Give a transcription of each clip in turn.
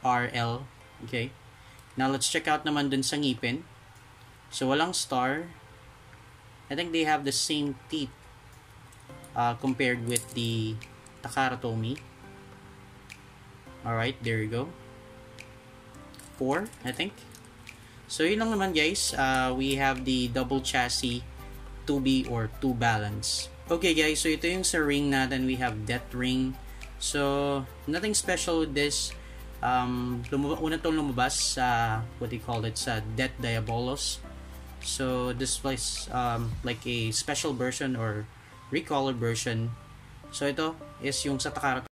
RL. Okay. Now, let's check out naman dun sa ngipin. So, walang star. I think they have the same teeth compared with the Takara Tomy. Alright, there you go. 4, I think. So, yun lang naman guys. We have the double chassis 2B or 2 balance. Okay guys, so ito yung sa ring natin. We have Death Ring. So, nothing special with this. Una itong lumabas sa, what do you call it, sa Death Diabolos. So, this was like a special version or recolored version. So, ito is yung sa Takara.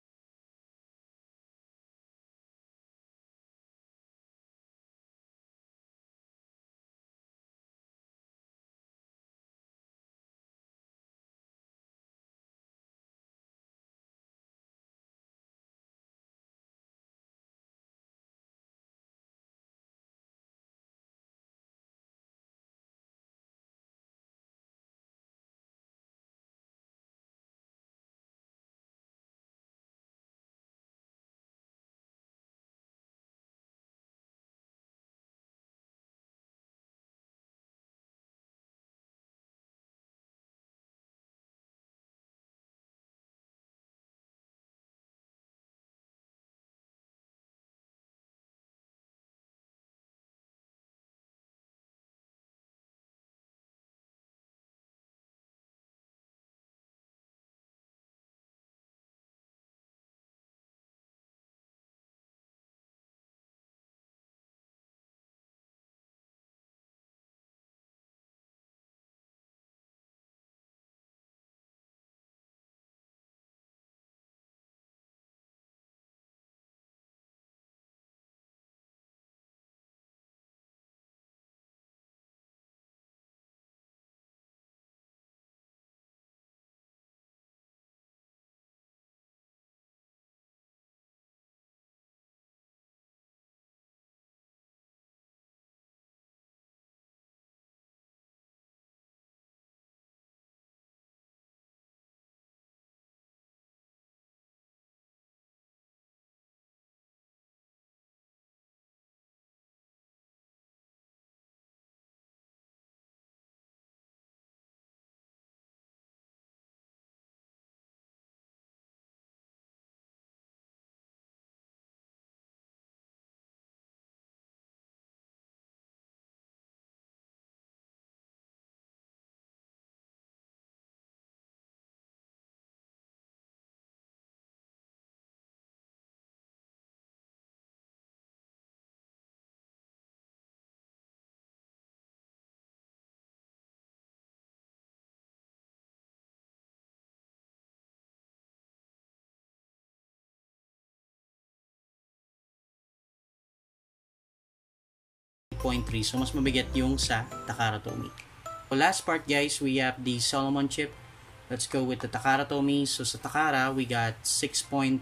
So, mas mabigat yung sa Takara Tomy. So, last part guys, we have the Solomon chip. Let's go with the Takara Tomy. So, sa Takara, we got 6.2.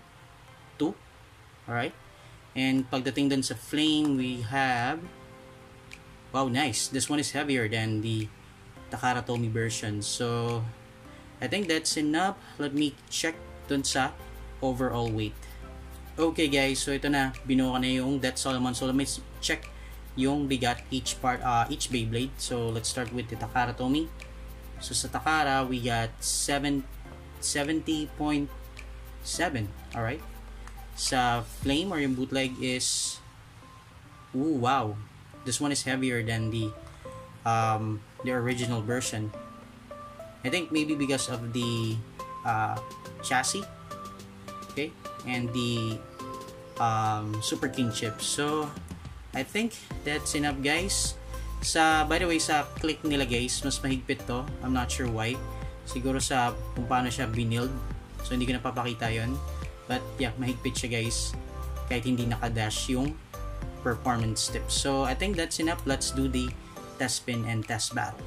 Alright. And pagdating dun sa Flame, we have... Wow, nice. This one is heavier than the Takara Tomy version. So, I think that's enough. Let me check dun sa overall weight. Okay guys, so ito na. Binuo ko na yung Death Solomon. So, let me check yung bigat each each Beyblade. So let's start with the Takara Tomy. So sa Takara we got 70.7. Alright. Sa Flame or yung bootleg is wow, this one is heavier than the original version. I think maybe because of the chassis, okay, and the Super King chip. So I think that's enough guys. By the way, sa click nila guys, mas mahigpit to. I'm not sure why. Siguro sa kung paano siya binild. So hindi ko napapakita yon. But yeah, mahigpit siya guys. Kahit hindi nakadash yung performance tips. So I think that's enough. Let's do the test spin and test battle.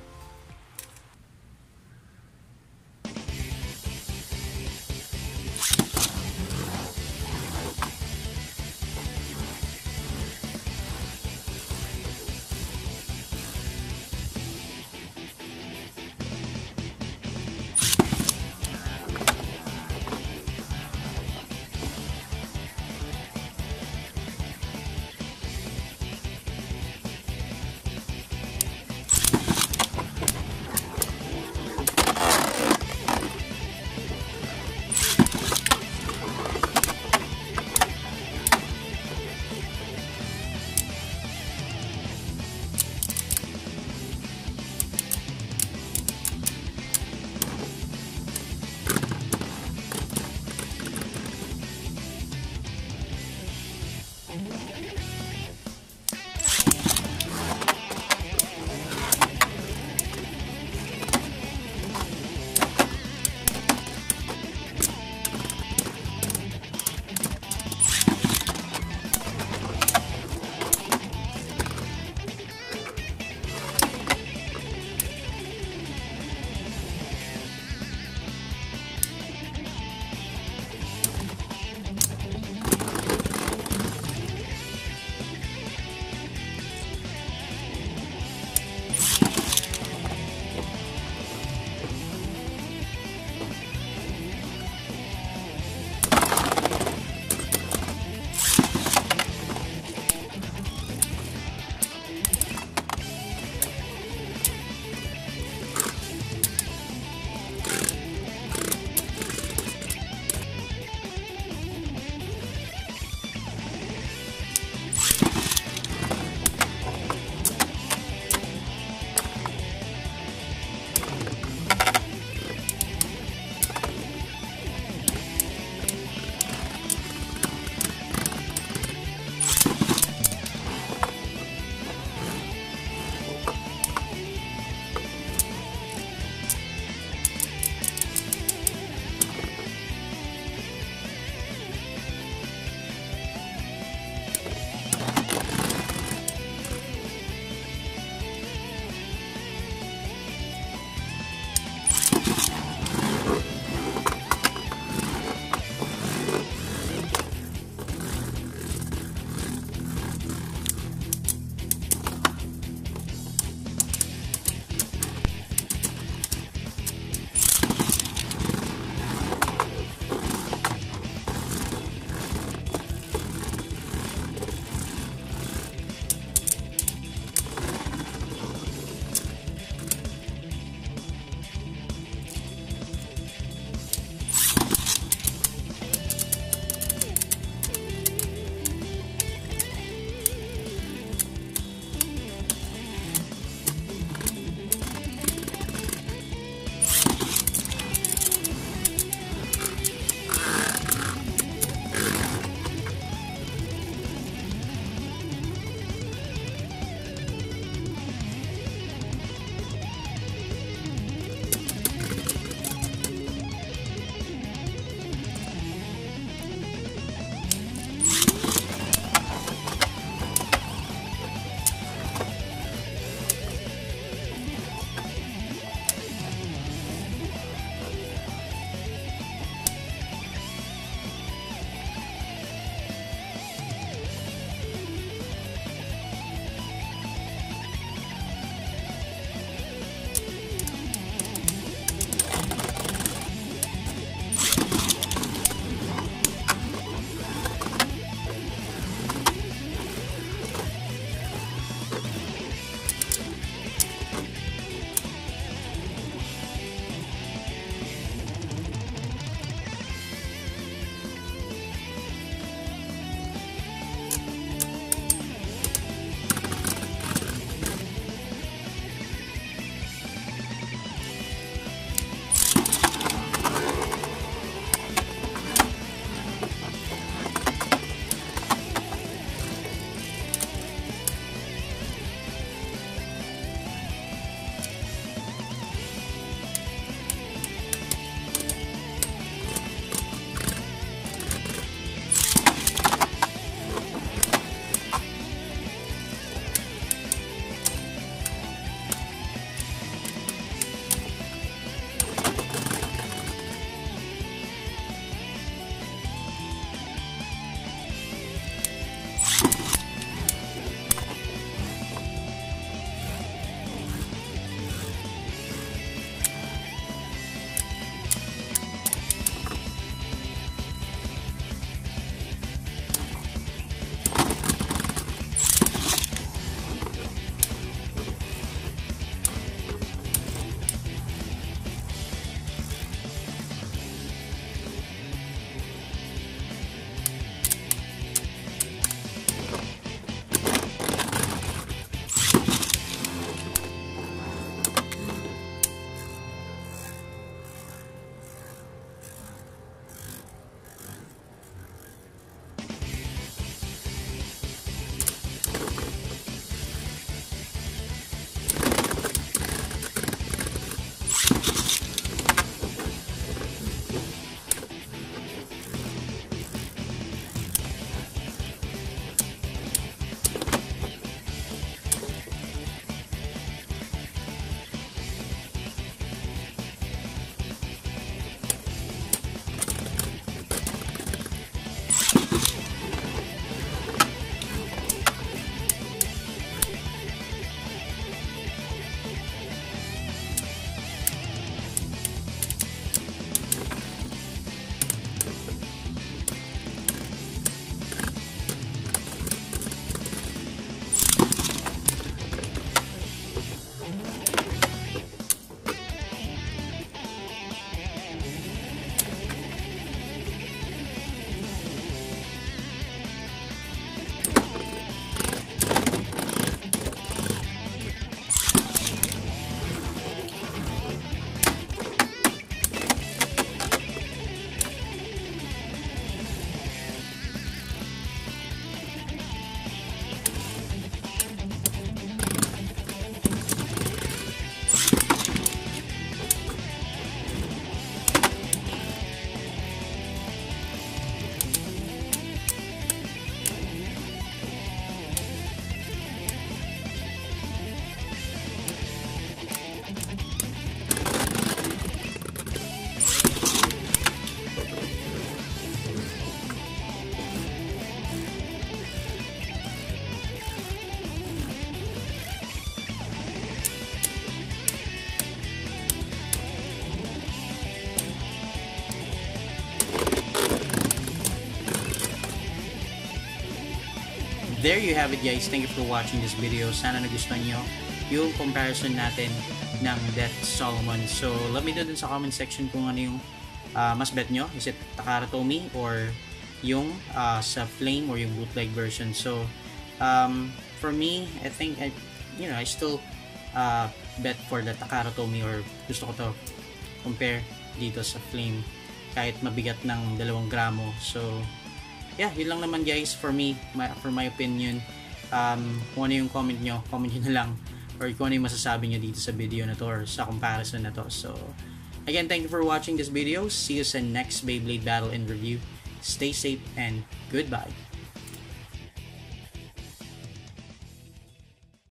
there you have it guys. Thank you for watching this video. Sana nagustuhan nyo yung comparison natin ng Death Solomon. So let me know dun sa comment section kung ano yung mas bet nyo. Is it Takara Tomy or yung sa Flame or yung bootleg version? So for me, I think I still bet for the Takara Tomy, or gusto ko to compare dito sa Flame kahit mabigat ng 2 gramo. So yeah, yun lang naman guys for me, for my opinion. Kung ano yung comment nyo na lang, or kung ano yung masasabi nyo dito sa video na to or sa comparison na to. So again, thank you for watching this video. See you sa next Beyblade Battle and Review. Stay safe and goodbye.